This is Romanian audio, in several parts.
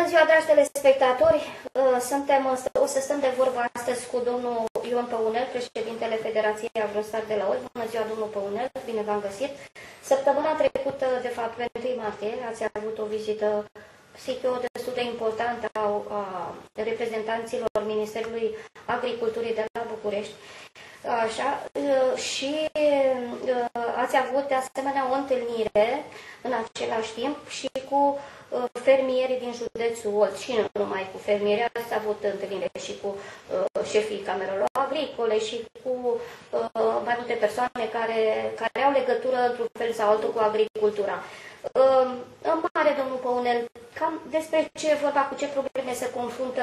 ziua, dragi telespectatori! O să stăm de vorbă astăzi cu domnul Ion Păunel, președintele Federației Agrostar de la Olt. Bună ziua, domnul Păunel, bine v-am găsit! Săptămâna trecută, de fapt, pe 1 martie, ați avut o vizită, zic eu, destul de importantă a reprezentanților Ministerului Agriculturii de la București. Așa, și ați avut de asemenea o întâlnire în același timp și cu fermierii din județul Olt și nu numai cu fermierii, ați avut întâlnire și cu șefii camerelor agricole și cu mai multe persoane care au legătură într-un fel sau altul cu agricultura. În mare, domnul Păunel, cam despre ce e vorba, cu ce probleme se confruntă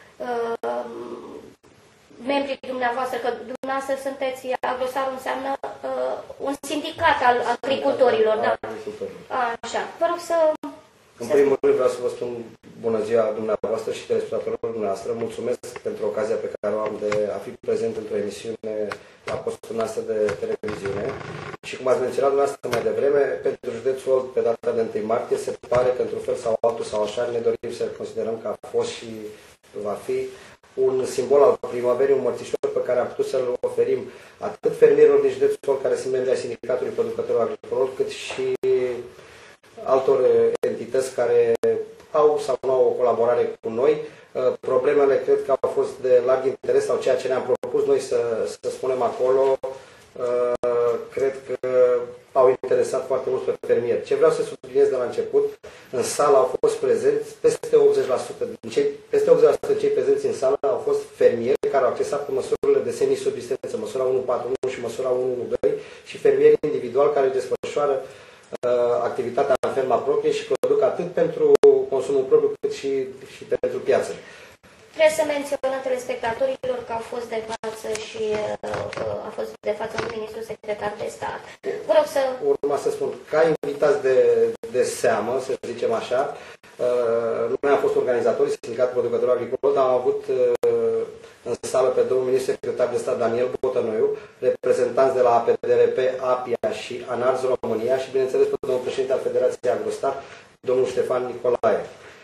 membrii dumneavoastră, că dumneavoastră sunteți, Agrostarul înseamnă un sindicat al agricultorilor, da? Așa, vă rog să... În primul rând vreau să vă spun bună ziua dumneavoastră și telespectatorilor dumneavoastră. Mulțumesc pentru ocazia pe care o am de a fi prezent într-o emisiune la postul noastră de televiziune. Și cum ați menționat dumneavoastră mai devreme, pentru județul Olt, pe data de 1 martie, se pare că într-un fel sau altul sau așa, ne dorim să considerăm că a fost și va fi un simbol al primăverii, un mărțișor pe care am putut să-l oferim atât fermierilor din județul Olt, care sunt membri ai Sindicatului Producătorilor Agricole, cât și altor entități care au sau nu au o colaborare cu noi. Problemele cred că au fost de larg interes sau ceea ce ne-am propus noi să spunem acolo, cred că au interesat foarte mult pe fermieri. Ce vreau să subliniez de la început, în sală au fost prezenți peste 80%, peste 80% cei prezenți în sală au fost fermieri care au accesat cu măsurile de semisubsistență, măsura 141 și măsura 112 și fermieri individuali care desfășoară activitatea în ferma proprie și produc atât pentru consumul propriu cât și pentru piață. Trebuie să menționăm telespectatorilor că au fost de față și a fost de față un ministru secretar de stat. Vă rog să... Urma să spun, ca invitați de seamă, să zicem așa, noi am fost organizatori, Sindicatul Producătorilor Agricole, dar am avut în sală pe domnul ministru secretar de stat Daniel Botănoiu, reprezentanți de la APDRP, APIA și ANARS România și, bineînțeles, pe domnul președinte al Federației Agrostar, domnul Ștefan Nicolae.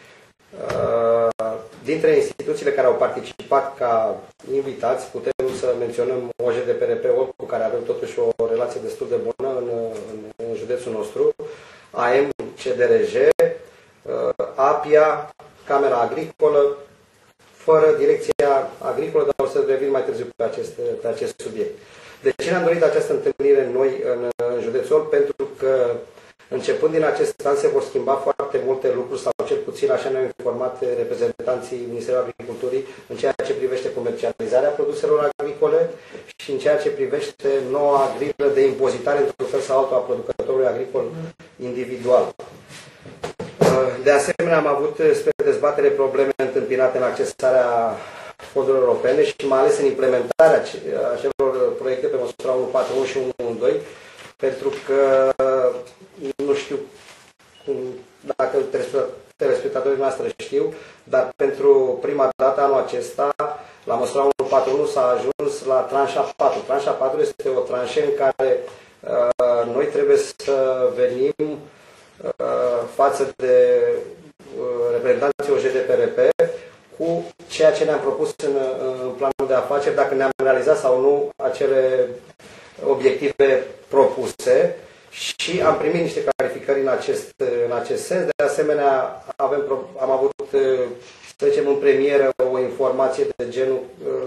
Dintre instituțiile care au participat ca invitați, putem să menționăm OJDPRP, cu care avem totuși o relație destul de bună în județul nostru, AM, CDRJ, APIA, Camera Agricolă, fără direcția agricolă, dar o să revin mai târziu pe acest subiect. De ce ne-am dorit această întâlnire noi în județul? Pentru că începând din acest an se vor schimba foarte multe lucruri, sau cel puțin așa ne-au informat reprezentanții Ministerului Agriculturii în ceea ce privește comercializarea produselor agricole și în ceea ce privește noua grilă de impozitare într-un fel sau altul a producătorului agricol individual. De asemenea, am avut spre dezbatere probleme întâmpinate în accesarea fondurilor europene și mai ales în implementarea acelor proiecte pe măsura 141 și 112, pentru că nu știu dacă telespectatorii noastre știu, dar pentru prima dată anul acesta, la măsura 141 s-a ajuns la tranșa 4. Tranșa 4 este o tranșă în care noi trebuie să venim față de reprezentanții OJDPRP cu ceea ce ne-am propus în planul de afaceri, dacă ne-am realizat sau nu acele obiective propuse și am primit niște clarificări în acest sens. De asemenea, am avut, să zicem, în premieră o informație de genul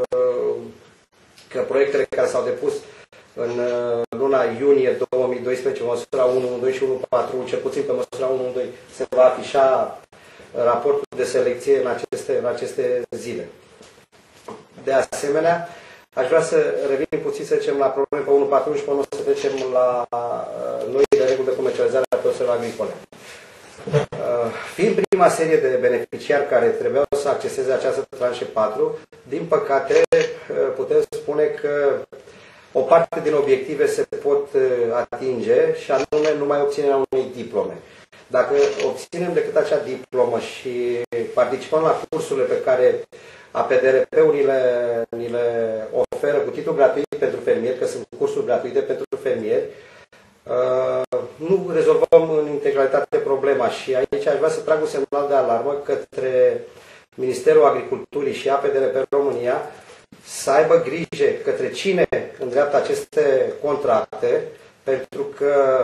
că proiectele care s-au depus în luna iunie 2012, măsura 112 și 141, cel puțin pe măsura 112, se va afișa raportul de selecție în aceste zile. De asemenea, aș vrea să revin puțin, să zicem, la probleme pe 141 și pe urmă să trecem la noile reguli de comercializare a produselor agricole. Fiind prima serie de beneficiari care trebuiau să acceseze această tranșă 4, din păcate putem spune că o parte din obiective se pot atinge și anume numai obținerea unei diplome. Dacă obținem decât acea diplomă și participăm la cursurile pe care APDRP-ul ni le oferă cu titlu gratuit pentru fermieri, că sunt cursuri gratuite pentru fermieri, nu rezolvăm în integralitate problema și aici aș vrea să trag un semnal de alarmă către Ministerul Agriculturii și APDR pe România să aibă grijă către cine îndreaptă aceste contracte, pentru că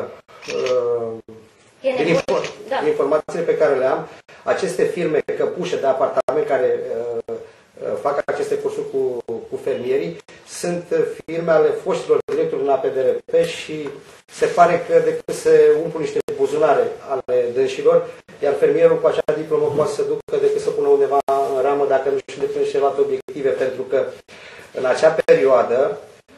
din informațiile pe care le am, aceste firme căpușe de apartament care fac aceste cursuri cu fermierii sunt firme ale foștilor directori în APDRP și se pare că decât să umplu niște buzunare ale dânșilor, iar fermierul cu acea diplomă poate să ducă decât să pună undeva în ramă dacă nu știu de alte obiective, pentru că în acea perioadă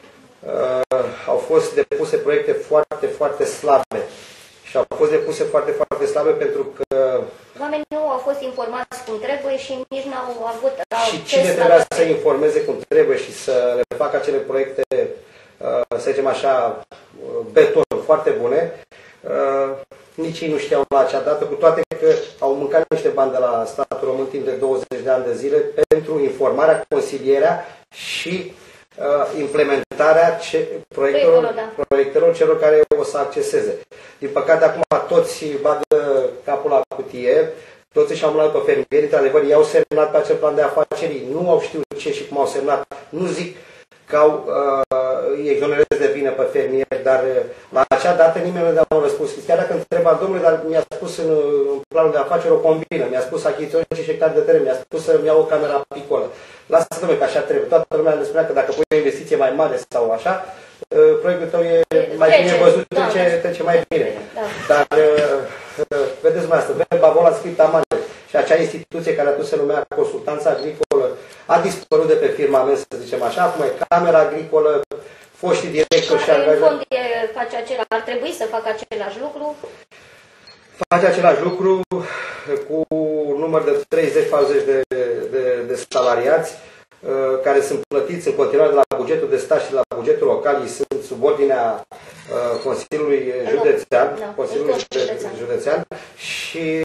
au fost depuse proiecte foarte, foarte slabe. Și au fost depuse foarte, foarte slabe pentru că oamenii nu au fost informați cum trebuie și nici nu au avut și cine trebuia să informeze cum trebuie și să le facă acele proiecte, să zicem așa, beton, foarte bune, nici ei nu știau la acea dată, cu toate că au mâncat niște bani de la statul român timp de 20 de ani de zile pentru informarea, consilierea și implementarea proiectelor celor care o să acceseze. Din păcate, acum toți bagă capul la cutie, toți și-au luat pe fermieri, într-adevăr, ei au semnat pe acel plan de afaceri, nu au știut ce și cum au semnat. Nu zic că îi exonerez de vină pe fermieri, dar la acea dată nimeni nu dea un răspuns. Chiar dacă întreba, domnule, dar mi-a spus în planul de afaceri o combină, mi-a spus achiziționez 5 hectare de teren, mi-a spus să-mi iau o cameră apicolă. Lasă, domnule, că așa trebuie. Toată lumea ne spunea că dacă pui o investiție mai mare sau așa, proiectul tău e mai bine văzut, trece mai bine. Dar, vedeți dumneavoastră, verba vola scripta mare. Și acea instituție care atunci se numea Consultanța Agricolă a dispărut de pe firmament, să zicem așa. Acum e Camera Agricolă, foștii directori și angajați. În fond ar trebui să facă același lucru. Face același lucru cu număr de 30-40 de salariați care sunt plătiți în continuare de la bugetul de stat și de la bugetul local. Ei sunt sub ordinea Consiliului Județean, Consiliului Județean și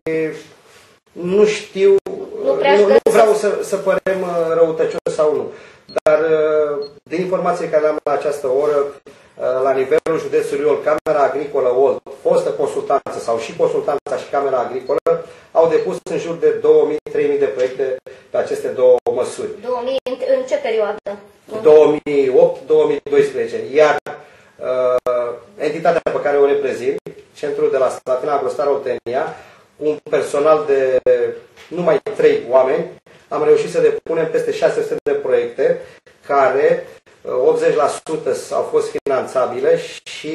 nu știu, nu vreau să părem răutăcios sau nu, dar din informații care le-am la această oră, la nivelul județului Olt, Camera Agricolă Olt, fostă consultanță sau și consultanța și Camera Agricolă, au depus în jur de 2000-3000 de proiecte pe aceste două măsuri. 2000 în ce perioadă? 2008-2012. Iar entitatea pe care o reprezint, Centrul de la Slatina Agrostar Oltenia, cu un personal de numai 3 oameni, am reușit să depunem peste 600 de proiecte care 80% au fost finanțabile și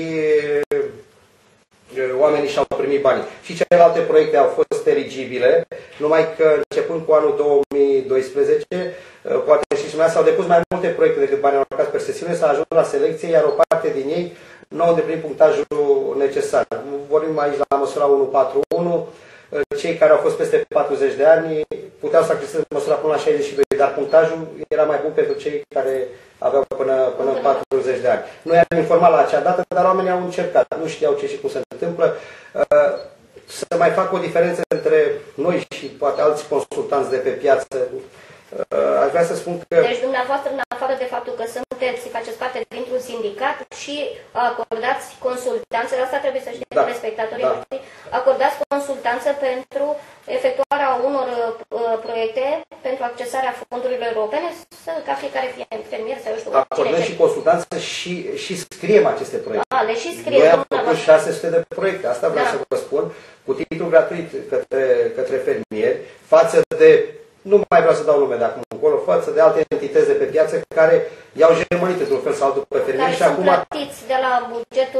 oamenii și-au primit banii. Și celelalte proiecte au fost eligibile, numai că începând cu anul 2012, poate și dumneavoastră, s-au depus mai multe proiecte decât banii au urcat pe sesiune, s-a ajuns la selecție, iar o parte din ei nu au îndeplinit punctajul necesar. Vorbim aici la măsura 141, cei care au fost peste 40 de ani puteau să acceseze măsura până la 62, dar punctajul era mai bun pentru cei care aveau până în 40 de ani. Noi am informat la acea dată, dar oamenii au încercat, nu știau ce și cum se întâmplă. Să mai fac o diferență între noi și poate alți consultanți de pe piață. Aș vrea să spun că... Deci dumneavoastră, în afară de faptul că faceți parte dintr-un sindicat și acordați consultanță, asta trebuie să știe spectatorii noștri, acordați consultanță pentru efectuarea unor proiecte, pentru accesarea fondurilor europene, ca fiecare fermier să eu știu. Acordăm și consultanță și scriem aceste proiecte. Le și scriem. Noi am făcut 600 de proiecte, asta vreau să vă spun, cu titlu gratuit către fermieri, față de... Nu mai vreau să dau nume de acum încolo, față de alte entități de pe piață care i-au germănit într-un fel sau altul pe fermieri și acum... Care sunt plătiți de la bugetul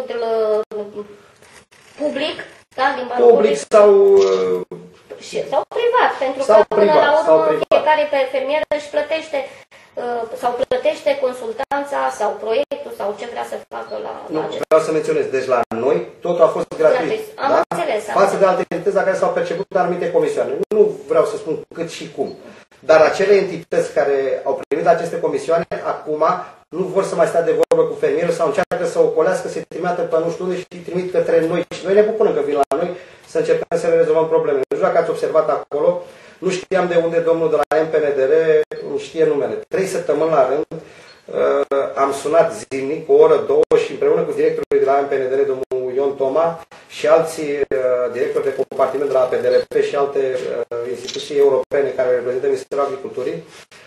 public, da, din bani public sau privat, pentru că până la urmă fiecare fermier își plătește sau plătește consultanța sau proiectul sau ce vrea să facă la vreau să menționez, deci la noi totul a fost gratuit. Am înțeles. Față de alte entități la care s-au perceput anumite comisioane. Nu vreau să spun cât și cum. Dar acele entități care au primit aceste comisioane, acum nu vor să mai stea de vorbă cu fermierul sau încearcă să ocolească, să-i trimită pe nu știu unde și trimit către noi. Și noi ne bucurăm că vin la noi să încercăm să le rezolvăm problemele. Nu știu dacă ați observat acolo, nu știam de unde domnul de la MPNDR îmi știe numele. 3 săptămâni la rând am sunat zilnic, o oră, două și împreună cu directorul de la MPNDR, domnul Ion Toma și alții directori de compartiment de la PDRP și alte instituții europene care reprezintă Ministerul Agriculturii,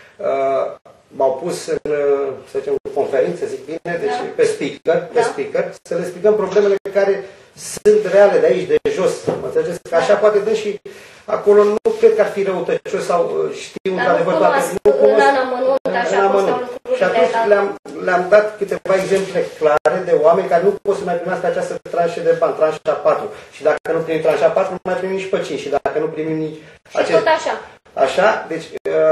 m-au pus în, să zicem, conferință, zic bine, deci pe speaker, să le explicăm problemele care sunt reale de aici, de jos. Mă înțelegeți? Că așa poate dă și acolo nu cred că ar fi răutăcios sau știu într-adevăr toate. Nu cunosc în amănunt, așa cum stau lucrurile. Și atunci le-am dat câteva exemple clare de oameni care nu pot să mai primească această tranșă de bani, tranșa 4. Și dacă nu primim tranșa 4, nu mai primim nici pe 5. Și dacă nu primim nici... Și tot așa. Așa, deci...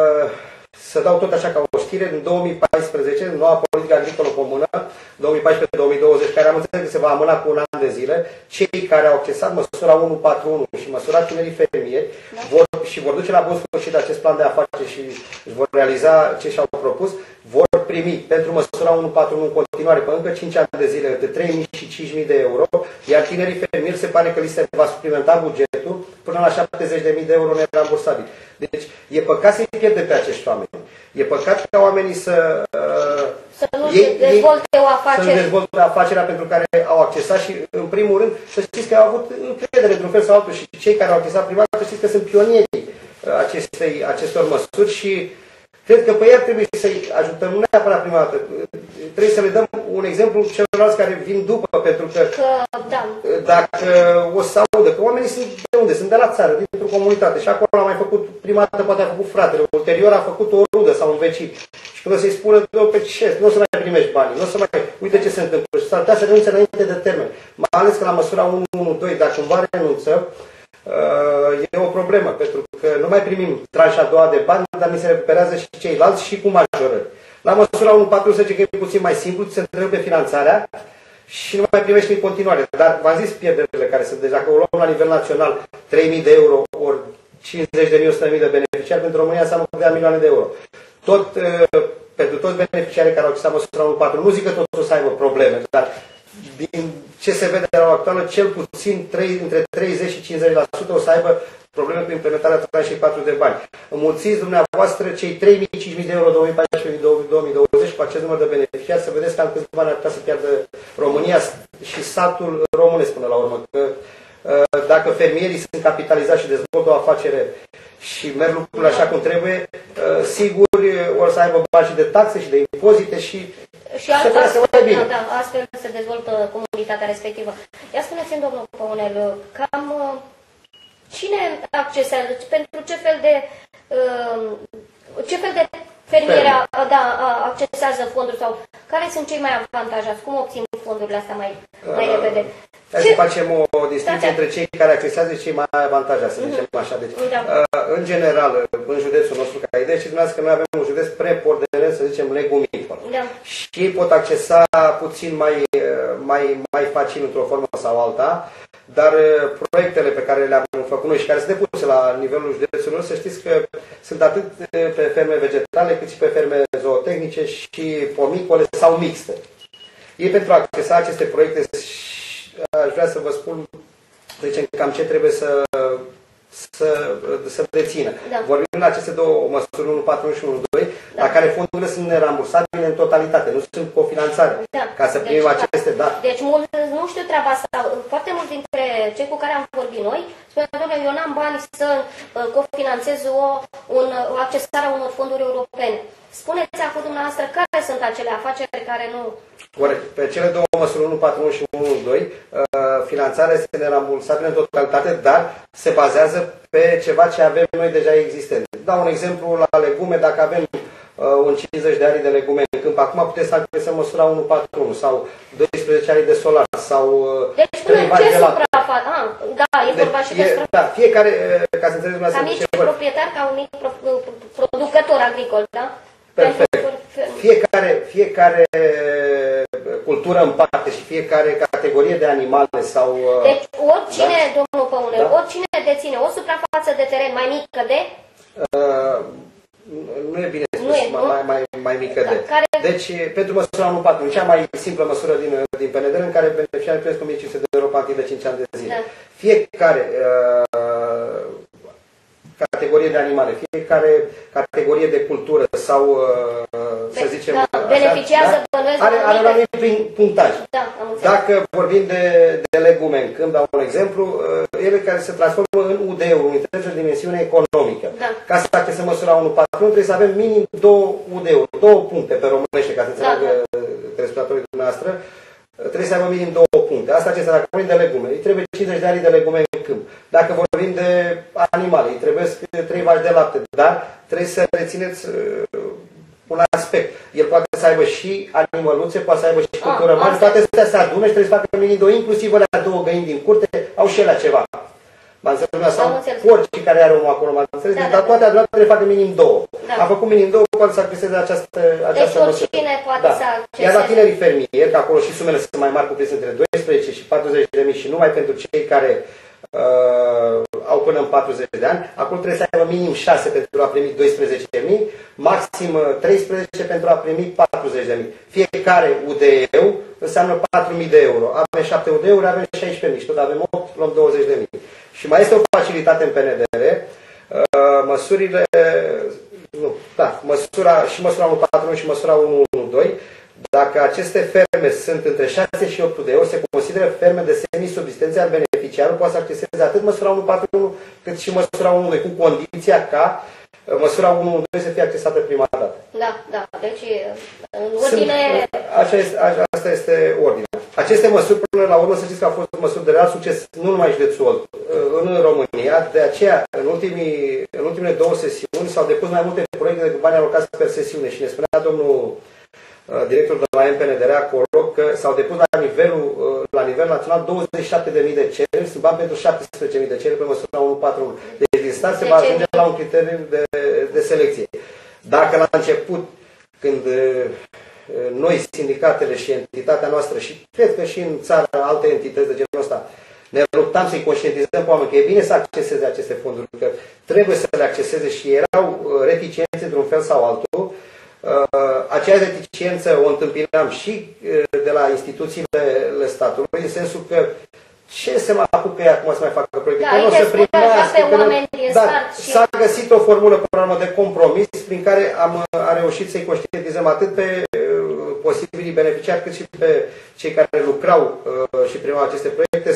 Să dau tot așa ca o știre, în 2014, noua politică agricolă comună, 2014-2020, care am înțeles că se va amâna cu un an de zile, cei care au accesat măsura 141 și măsura tinerii fermieri vor duce la bun sfârșit acest plan de afaceri și își vor realiza ce și-au propus, vor primi pentru măsura 141 în continuare pe încă 5 ani de zile de 3.000 și 5.000 de euro, iar tinerii fermieri se pare că li se va suplimenta bugetul până la 70.000 de euro nerambursabili. Deci e păcat să-i pierde pe acești oameni. E păcat ca oamenii să nu dezvolte o afacere. Să nu dezvolte afacerea pentru care au accesat și, în primul rând, să știți că au avut încredere într-un fel sau altul și cei care au accesat privat, să știți că sunt pionierii acestor măsuri și cred că pe ei trebuie să-i ajutăm, nu neapărat prima dată. Trebuie să le dăm un exemplu celorlalți care vin după, pentru că dacă o să audă, că oamenii sunt de unde? Sunt de la țară, dintr-o comunitate și acolo a mai făcut, prima dată poate a făcut fratele, ulterior a făcut o rudă sau un vecin. Și când o să-i spună, pe ce, nu o să mai primești banii, nu o să mai, uite ce se întâmplă. Și s-ar putea să renunțe înainte de termen. Mai ales că la măsura 112, dacă cumva renunță, e o problemă, pentru că nu mai primim tranșa a doua de bani, dar ni se recuperează și ceilalți și cu majorări. La măsura 1.40 că e puțin mai simplu, se întrerupe finanțarea și nu mai primești în continuare. Dar v-am zis pierderile care sunt. Deci dacă o luăm la nivel național 3.000 de euro ori 50.000, 100.000 de beneficiari, pentru România înseamnă câteva milioane de euro. Tot pentru toți beneficiarii care au accesat măsura 1.4, nu zic că toți o să aibă probleme, dar din ce se vede la actuală, cel puțin între 30 și 50% o să aibă probleme cu implementarea tranșei 4 de bani. Înmulțiți dumneavoastră cei 3.000-5.000 de euro 2014-2020 cu acest număr de beneficiari, să vedeți că în câțiva ani ar putea să piardă România și satul românesc până la urmă. Că dacă fermierii sunt capitalizați și dezvoltă o afacere și merg lucrurile așa cum trebuie, sigur o să aibă bani și de taxe și de impozite și astfel se dezvoltă comunitatea respectivă. Ia spuneți-mi, domnul Păunel, cam cine accesează, pentru ce fel de fermieri accesează fonduri sau care sunt cei mai avantajați? Cum obțin fondurile astea mai repede? Hai să facem o distinție între cei care accesează și cei mai avantajați, să zicem așa. Deci, în general, în județul nostru, ca idee, știți dumneavoastră că noi avem un județ preponderent, să zicem, legumicol. Și ei pot accesa puțin mai facil într-o formă sau alta, dar proiectele pe care le-am făcut noi și care sunt depuse la nivelul județului nostru, să știți că sunt atât pe ferme vegetale, cât și pe ferme zootehnice și pomicole sau mixte. Ei, pentru a accesa aceste proiecte, aș vrea să vă spun, deci, cam ce trebuie să dețină. Vorbim la aceste două măsuri, 1.41 și 1.2, la care fondurile sunt nerambursabile în totalitate, nu sunt cofinanțare. Ca să primim aceste date. Deci, nu știu treaba asta. Foarte mulți dintre cei cu care am vorbit noi spun, domnule, eu n-am bani să cofinanțez accesarea unor fonduri europene. Spuneți acum dumneavoastră care sunt acele afaceri care nu... Corect. Pe cele două măsuri, 1.41 și 1.2, finanțarea este nerambursabilă în totalitate, dar se bazează pe ceva ce avem noi deja existent. Dau un exemplu la legume, dacă avem un 50 de ari de legume în câmp, acum puteți să accesăm măsura 1.41 sau 12 ari de solar sau 3 vari de lapte. E vorba și despre... Da, fiecare, ca să înțelegeți dumneavoastră... Ca mici proprietari, ca un mic producător agricol, da? Perfect. Fiecare cultură în parte și fiecare categorie de animale sau... Deci oricine, domnul Păunel, oricine deține o suprafață de teren mai mică de... Nu e bine spus, mai mică de. Deci, pentru măsura 1.4, cea mai simplă măsură din PNDR, în care beneficiarii primesc 1.500 de euro pe de 5 ani de zile. Fiecare categorie de animale, fiecare categorie de cultură sau, să zicem, da, beneficiază, are un anumit punctaj. Da, dacă vorbim de legume în câmp, dau un exemplu, ele care se transformă în UD-uri, unități de dimensiune economică. Da. Ca să se măsura 1,4, trebuie să avem minim 2 UD-uri, 2 puncte pe românește, ca să înțeleagă telespectatorii dumneavoastră. Trebuie să aibă minim 2 puncte. Asta ce dacă vorbim de legume, îi trebuie 50 de ani de legume în câmp. Dacă vorbim de animale, îi trebuie 3 vaci de lapte. Dar trebuie să rețineți un aspect. El poate să aibă și animăluțe, poate să aibă și cultură mare, toate astea se adună și trebuie să facă minim 2, inclusiv alea 2 găini din curte, au și ele ceva. Sau porcii care are omul acolo, dar toate adunate trebuie să facă minim 2. A făcut minim 2, poate să acceseze această deci oricine poate să acceseze. Iar la tinerii fermieri, că acolo și sumele sunt mai mari, cuprins între 12 și 40.000 și numai pentru cei care au până în 40 de ani, acolo trebuie să aibă minim 6 pentru a primi 12.000, maxim 13 pentru a primi 40.000. Fiecare UDE înseamnă 4.000 de euro. Avem 7 UDE-uri, avem 16.000 și tot avem 8, luăm 20.000. Și mai este o facilitate în PNDR, măsurile, măsura 1.4 și măsura 1.1.2, dacă aceste ferme sunt între 6 și 8 de euro, se consideră ferme de semisubsistență, iar beneficiarul poate să acceseze atât măsura 1.4 cât și măsura 1.2, cu condiția ca măsura 1.2 să fie accesată prima dată. Da. Deci, în ordine... Asta este ordinea. Aceste măsuri, până la urmă, să știți că au fost măsuri de real succes, nu numai în județul Olt, în România. De aceea, în ultimele 2 sesiuni s-au depus mai multe proiecte de bani alocați per sesiune și ne spunea domnul directorul de la MPNDR acolo că s-au depus la nivel național 27.000 de cereri, sunt bani pentru 17.000 de cereri pe măsura 1.4. Deci din start se va ajunge la un criteriu de selecție. Dacă la început, când noi, sindicatele și entitatea noastră și cred că și în țară alte entități de genul ăsta, ne luptam să-i conștientizăm pe oameni că e bine să acceseze aceste fonduri, că trebuie să le acceseze și erau reticenți într-un fel sau altul. Acea reticență o întâmpinam și de la instituțiile statului, în sensul că ce se mai apucă ei acum să mai facă proiecte? Da, aici se s-a găsit o formulă de compromis prin care am reușit să-i conștientizăm atât pe posibilii beneficiari cât și pe cei care lucrau și primau aceste proiecte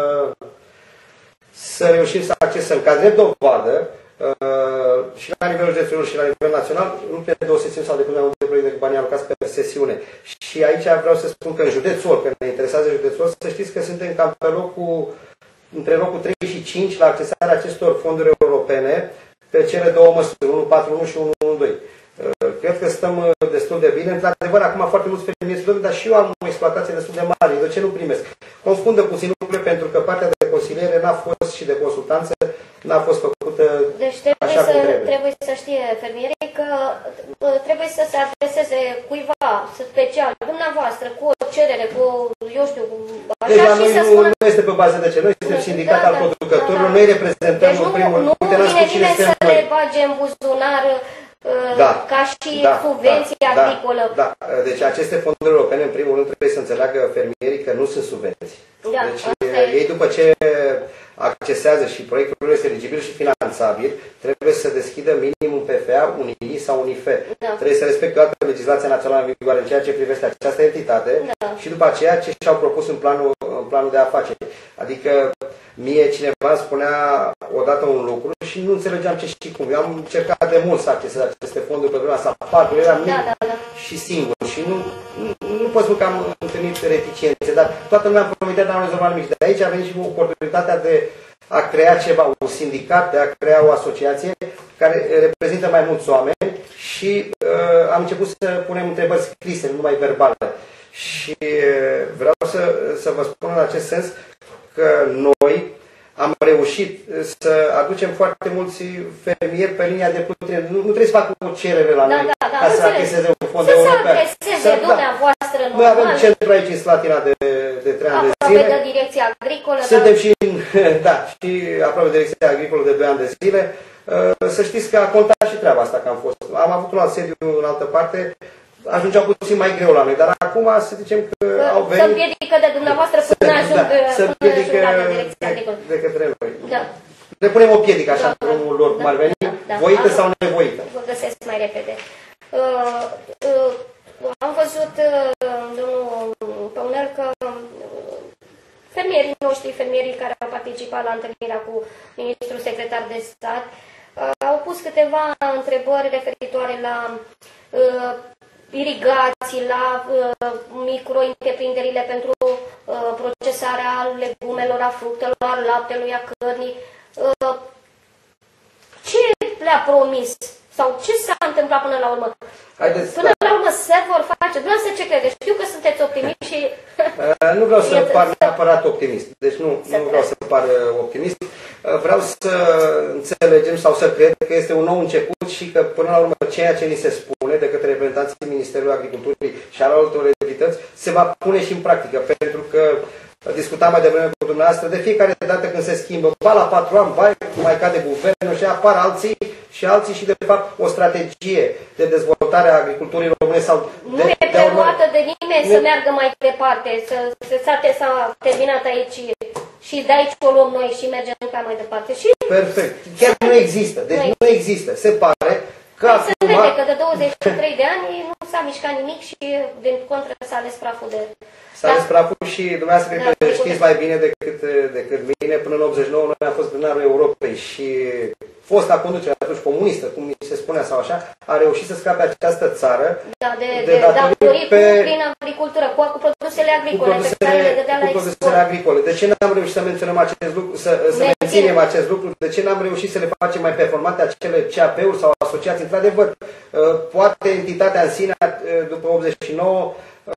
să reușim să accesăm. Ca drept dovadă, și la nivelul județului și la nivel național, în ultimele 2 sesiuni s-au depus mai multe proiecte de bani alocați pe sesiune. Și aici vreau să spun că în județul, că ne interesează județul, să știți că suntem cam pe între locul 3 și 5 la accesarea acestor fonduri europene pe cele 2 măsuri, 1.4.1 și 1.1.2. Cred că stăm destul de bine. Într-adevăr, acum foarte mulți fermieri spun, dar și eu am o exploatație destul de mare, de ce nu primesc? Confundă puțin lucrurile pentru că partea de consiliere n-a fost și de consultanță n-a fost făcută deci trebuie să știe fermierii că trebuie să se adreseze cuiva special, dumneavoastră, cu o cerere, cu, eu știu, așa deci, și să spună... Nu este pe bază de ce, noi suntem sindicat al producătorilor, noi reprezentăm deci în primul rând. Nu vine să le bage în buzunar ca și subvenție agricolă. Da, deci aceste fonduri europene, în primul rând, trebuie să înțeleagă fermierii că nu sunt subvenții. Deci ei după ce accesează și proiectul este eligibil și finanțabil, trebuie să deschidă minim un PFA, un II sau un IFE. Trebuie să respecte toată legislația națională în vigoare în ceea ce privește această entitate și după aceea ce și-au propus în planul de afaceri. Adică mie cineva îmi spunea odată un lucru și nu înțelegeam ce și cum. Eu am încercat de mult să accesez aceste fonduri pe vremea asta. Eram mic și singur și nu pot spune că am întâlnit reticențe, dar toată lumea promitea, dar nu am rezolvat nimic. De aici a venit și oportunitatea de a crea ceva, un sindicat, de a crea o asociație care reprezintă mai mulți oameni și am început să punem întrebări scrise, nu numai verbale. Și vreau să vă spun în acest sens că noi am reușit să aducem foarte mulți fermieri pe linia de plutire. Nu trebuie să facă o cerere la noi ca să acceseze un fond european. Noi avem centru aici în Slatina de 3 ani de zile. Aproape de Direcția Agricolă. Suntem și aproape de Direcția Agricolă de 2 ani de zile. Să știți că a contat și treaba asta că am fost. Am avut un alt sediu în altă parte. Ajungeau puțin mai greu la noi, dar acum să zicem că au venit... Să împiedică de dumneavoastră până ajung să împiedică la Direcția Agricolă. de către noi. le punem o piedică așa în drumul lor, cum ar veni, voită sau nevoită. Vă găsesc mai repede. Am văzut, domnul Păunel, că fermierii noștri, fermierii care au participat la întâlnirea cu ministrul secretar de stat, au pus câteva întrebări referitoare la irigații, la micro-întreprinderile pentru procesarea legumelor, a fructelor, a laptelui, a cărnii. Ce le-a promis? Sau ce s-a întâmplat până la urmă? Până la urmă se vor face. Dumneavoastră ce credeți? Știu că sunteți optimiști și... Nu vreau să par neapărat optimist. Deci nu vreau să par optimist. Vreau să înțelegem sau să cred că este un nou început și că până la urmă ceea ce ni se spune de către reprezentanții Ministerului Agriculturii și al altor entități se va pune și în practică. Pentru că discutam mai devreme cu dumneavoastră, de fiecare dată când se schimbă, ba la 4 ani, ba mai cade guvernul și apar alții și de fapt o strategie de dezvoltare a agriculturii române sau nu e preluată de nimeni să meargă mai departe, s-a terminat aici și de aici o luăm noi și mergem ca mai departe. Și perfect. Chiar nu există. Deci nu există. Se pare că se vede că de 23 de ani nu s-a mișcat nimic și din contră s-a ales praful de... S-a ales praful și dumneavoastră cred că știți mai bine decât mine. Până în 89 noi am fost plenarul Europei și fosta conducere atunci comunistă, cum se spunea sau așa, a reușit să scape această țară de datorii prin agricultură, cu produsele agricole pe care le dădea la export. De ce n-am reușit să menționăm acest lucru, să menținem acest lucru? De ce n-am reușit să le facem mai performante acele CAP-uri sau asociații? Într-adevăr, poate entitatea în sine, după 89,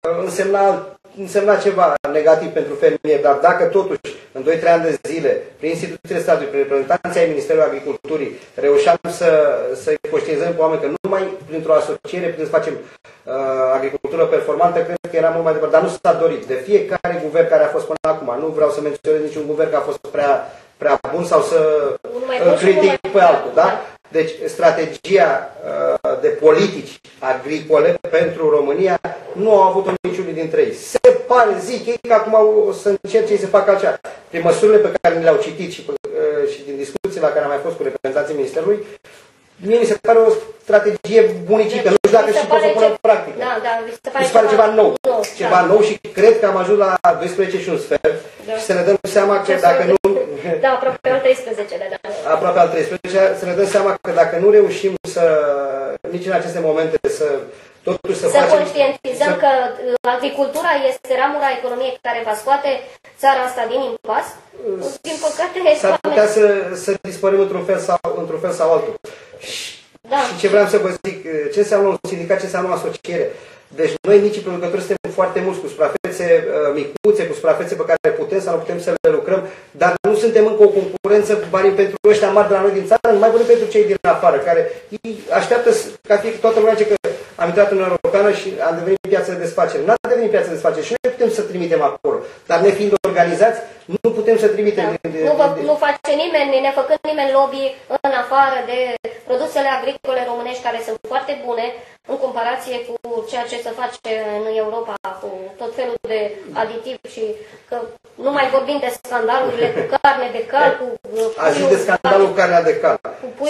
însemna ceva negativ pentru fermieri, dar dacă totuși în 2-3 ani de zile, prin instituțiile statului, prin reprezentanții ai Ministerului Agriculturii, reușeam să-i conștientizăm pe oameni că numai printr-o asociere putem să facem agricultură performantă, cred că era mult mai departe, dar nu s-a dorit. De fiecare guvern care a fost până acum, nu vreau să menționez niciun guvern că a fost prea bun sau să îl critic pe altul, da? Deci strategia de politici agricole pentru România nu au avut-o niciunul dintre ei. Se pare, zic ei, că acum o să încerce să facă altceva. Prin măsurile pe care le-au citit și din discuții la care am mai fost cu reprezentanții Ministerului, mie mi se pare o strategie bunicică. Nu știu dacă și pot să pună în practică. Mi se pare ceva nou. Ceva nou și cred că am ajuns la 12 și un sfert și să ne dăm seama că dacă nu... Da, aproape al 13-lea. Aproape al 13-lea, să ne dăm seama că dacă nu reușim nici în aceste momente totuși să facem... conștientizăm că agricultura este ramura economiei care va scoate țara asta din impas, din păcate... S-ar putea să dispărăm într-un fel sau altul. Și ce vreau să vă zic, ce înseamnă un sindicat, ce înseamnă o asociere. Deci noi, micii producători, suntem foarte mulți, cu suprafețe micuțe, cu suprafețe pe care putem sau nu putem să le lucrăm, dar nu suntem încă o concurență banii pentru ăștia mari de la noi din țară, nu mai vorbim pentru cei din afară, care așteaptă ca fie toată lumea că am intrat în Uniunea Europeană și am devenit piață de desfacere. Nu am devenit piață de desfacere și noi putem să trimitem acolo, dar ne fiind organizați, nu putem să trimitem. Nu face nimeni, ne făcând nimeni lobby în afară de produsele agricole românești care sunt foarte bune în comparație cu ceea ce se face în Europa cu tot felul de aditivi și că nu mai vorbim de scandalurile cu carne de cal, cu a zis de scandalul carnea de cal.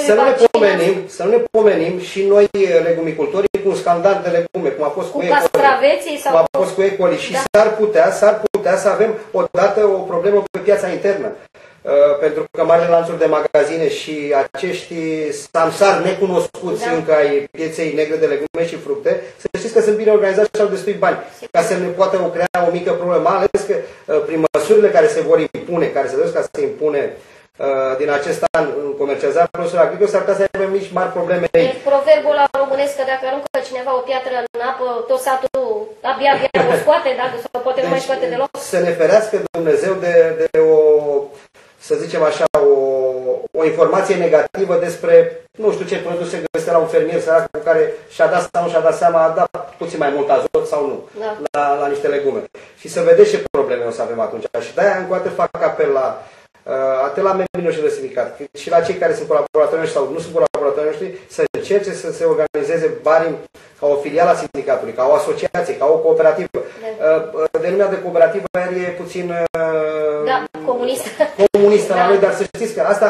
Să nu ne pomenim și noi legumicultorii cu un scandal de legume, cum a fost cu E. coli și s-ar putea să avem odată o problemă pe piața internă. Pentru că marile lanțuri de magazine și acești samsari necunoscuți încă ai pieței negre de legume și fructe, să știți că sunt bine organizați și au destui bani ca să ne poată crea o mică problemă, mai ales că prin măsurile care se vor impune, care se doresc ca să se impune din acest an în comercializarea produselor agricole, s-ar putea să avem mici mari probleme. Deci proverbul ăla românesc că dacă aruncă cineva o piatră în apă, tot satul abia o scoate, sau poate nu mai scoate deloc. Să ne ferească Dumnezeu de o, să zicem așa, o informație negativă despre nu știu ce produse găsește la un fermier sărac cu care și-a dat sau nu și-a dat seama, a dat puțin mai mult azot sau nu la niște legume. Și să vedeți ce probleme o să avem atunci. Și de-aia încă o dată fac apel atât la membrii noștri de sindicat, cât și la cei care sunt colaboratorii noștri sau nu sunt colaboratorii noștri, să încerce să se organizeze barim ca o filială a sindicatului, ca o asociație, ca o cooperativă. Denumea de cooperativă e puțin comunistă. Comunistă la noi, dar să știți că asta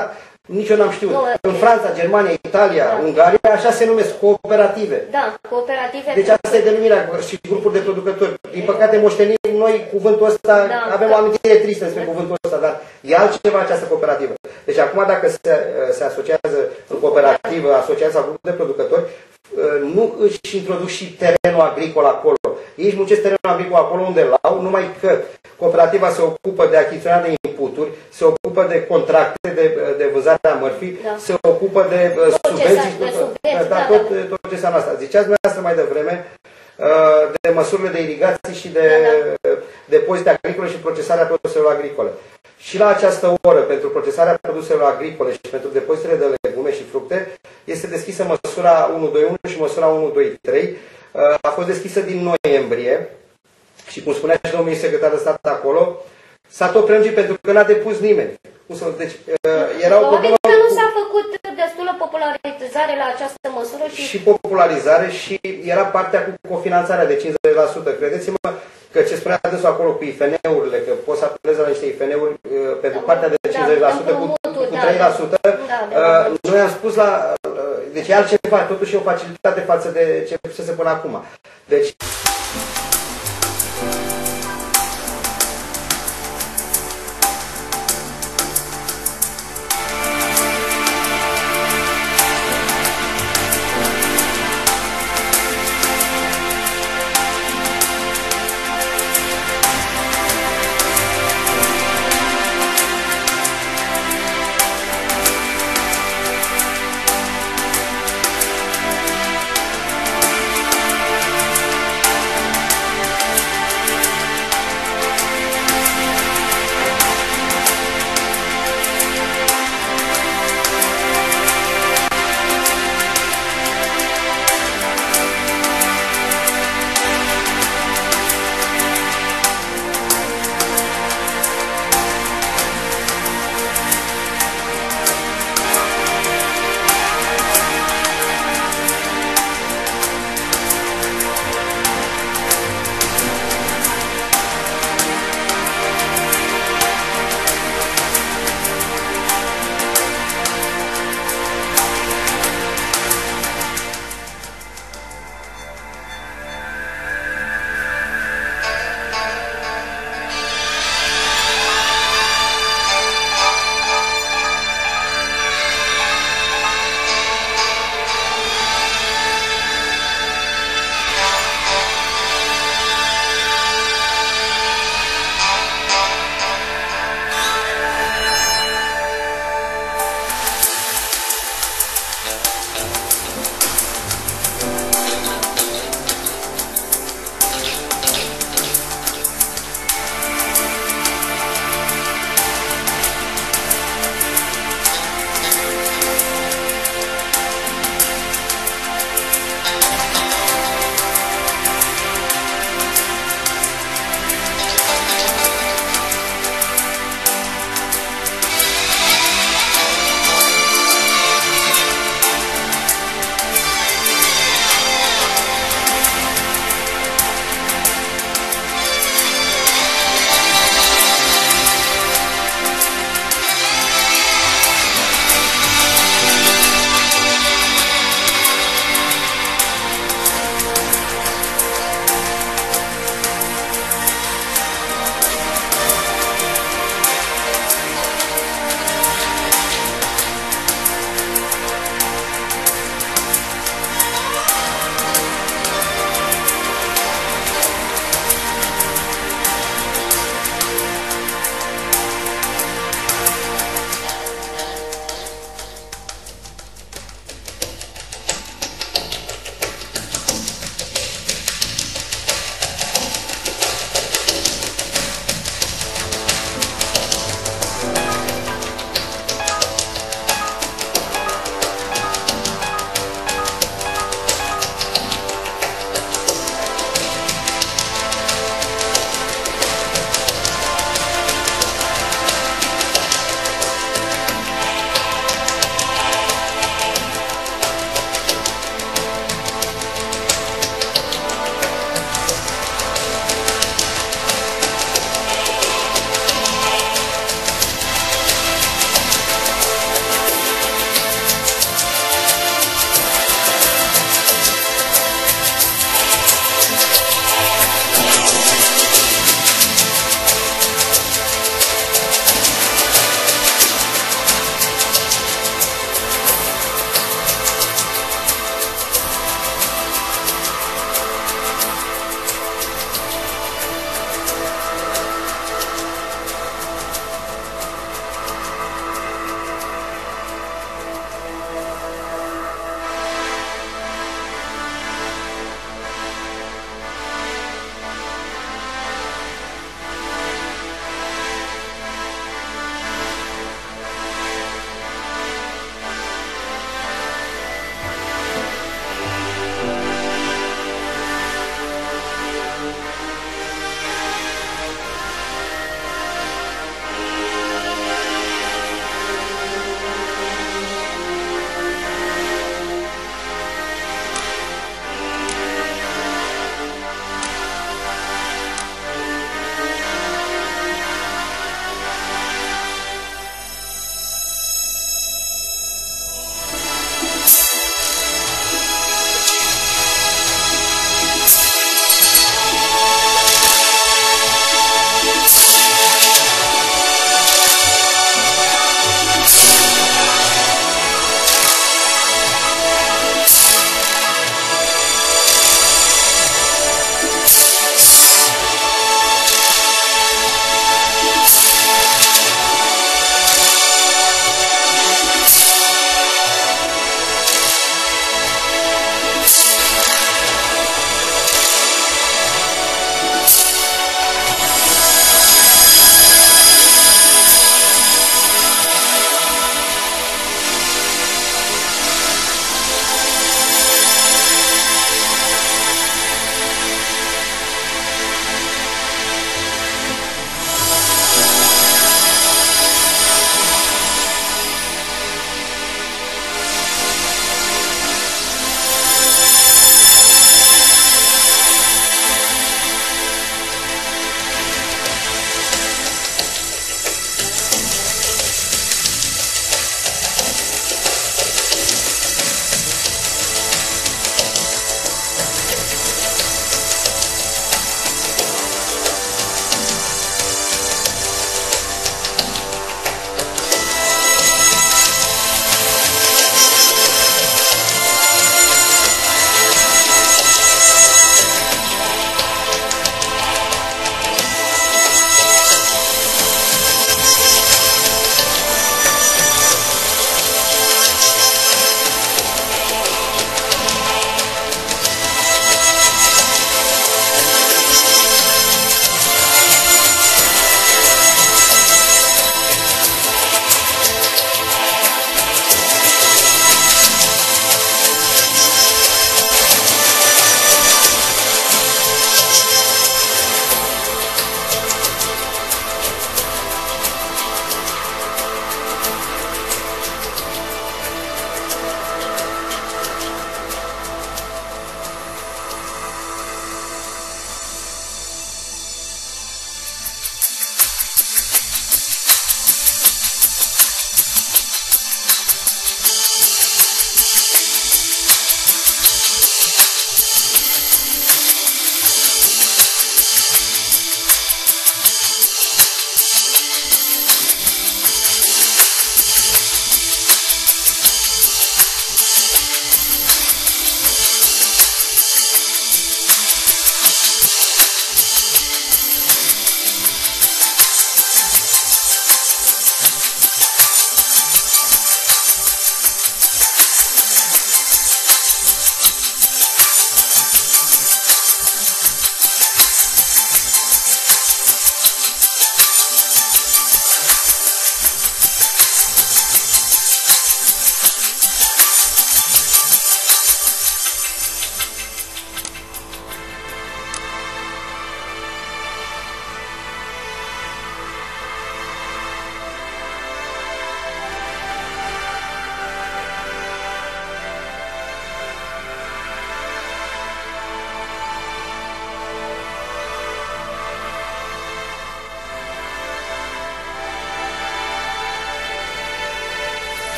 Nici eu n-am știut. Nu, în Franța, Germania, Italia, Ungaria, așa se numesc cooperative. Da, cooperative. Deci asta e denumirea și grupuri de producători. Din păcate moștenim noi cuvântul ăsta, avem o amintire tristă despre cuvântul ăsta, dar e altceva această cooperativă. Deci acum dacă se asociază în cooperativă, asociația grup de producători, nu își introduc și terenul agricol acolo. Ei își muncesc terenul agricol acolo unde l-au, numai că cooperativa se ocupă de achiziționarea de inputuri, se ocupă de contracte de vânzare a mărfii, se ocupă de subvenții, tot ce înseamnă asta. Ziceați dumneavoastră mai devreme de măsurile de irigații și de depozite agricole și procesarea produselor agricole. Și la această oră, pentru procesarea produselor agricole și pentru depozitele de legume și fructe, este deschisă măsura 121 și măsura 123. A fost deschisă din noiembrie și, cum spunea și domnul secretar de stat acolo, s-a tot prelungit pentru că n-a depus nimeni. Deci, era o problemă că nu s-a făcut destulă popularizare la această măsură și popularizare și era partea cu cofinanțarea de 50%. Credeți-mă că ce spunea dânsul acolo cu IFN-urile, că poți să apelezi la niște IFN-uri pentru partea de 50% cu 3%, noi am spus deci e altceva, totuși e o facilitate față de ce se pune acum. Deci